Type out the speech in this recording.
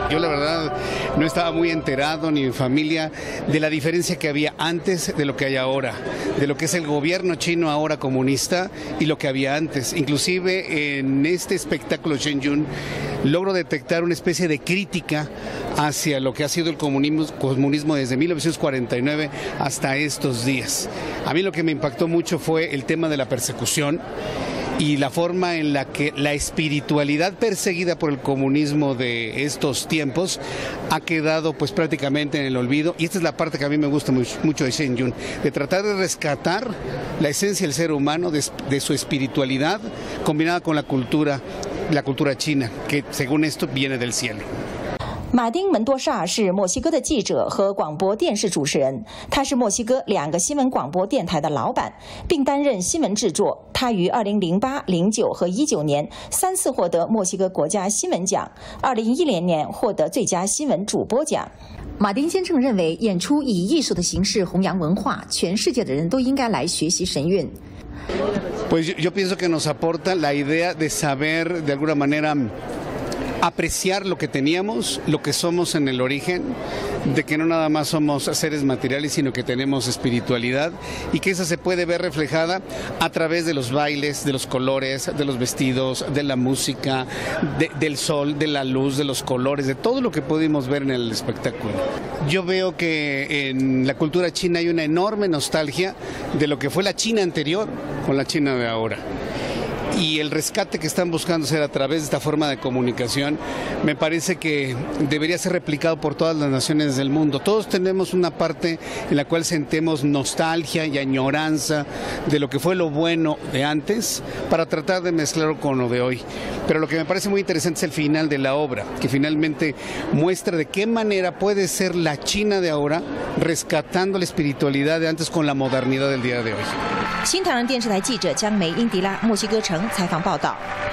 Yo la verdad no estaba muy enterado, ni mi familia, de la diferencia que había antes de lo que hay ahora, de lo que es el gobierno chino ahora comunista y lo que había antes. Inclusive en este espectáculo Shenyun logro detectar una especie de crítica hacia lo que ha sido el comunismo desde 1949 hasta estos días. A mí lo que me impactó mucho fue el tema de la persecución y la forma en la que la espiritualidad perseguida por el comunismo de estos tiempos ha quedado pues prácticamente en el olvido. Y esta es la parte que a mí me gusta mucho de Shenyun, de tratar de rescatar la esencia del ser humano, de su espiritualidad combinada con la cultura china, que según esto viene del cielo. 马丁·门多萨是墨西哥的记者和广播电视主持人，他是墨西哥2个新闻广播电台的老板，并担任新闻制作。他于2008、09和19年3次获得墨西哥国家新闻奖，2010年获得最佳新闻主播奖。马丁先生认为，演出以艺术的形式弘扬文化，全世界的人都应该来学习神韵。 Pues yo pienso que nos aporta la idea de saber de alguna manera apreciar lo que teníamos, lo que somos en el origen, de que no nada más somos seres materiales, sino que tenemos espiritualidad y que esa se puede ver reflejada a través de los bailes, de los colores, de los vestidos, de la música, del sol, de la luz, de los colores, de todo lo que pudimos ver en el espectáculo. Yo veo que en la cultura china hay una enorme nostalgia de lo que fue la China anterior con la China de ahora. Y el rescate que están buscando hacer a través de esta forma de comunicación me parece que debería ser replicado por todas las naciones del mundo. Todos tenemos una parte en la cual sentimos nostalgia y añoranza de lo que fue lo bueno de antes para tratar de mezclarlo con lo de hoy. Pero lo que me parece muy interesante es el final de la obra, que finalmente muestra de qué manera puede ser la China de ahora rescatando la espiritualidad de antes con la modernidad del día de hoy. 新唐人电视台记者江梅、英迪拉，墨西哥城采访报道。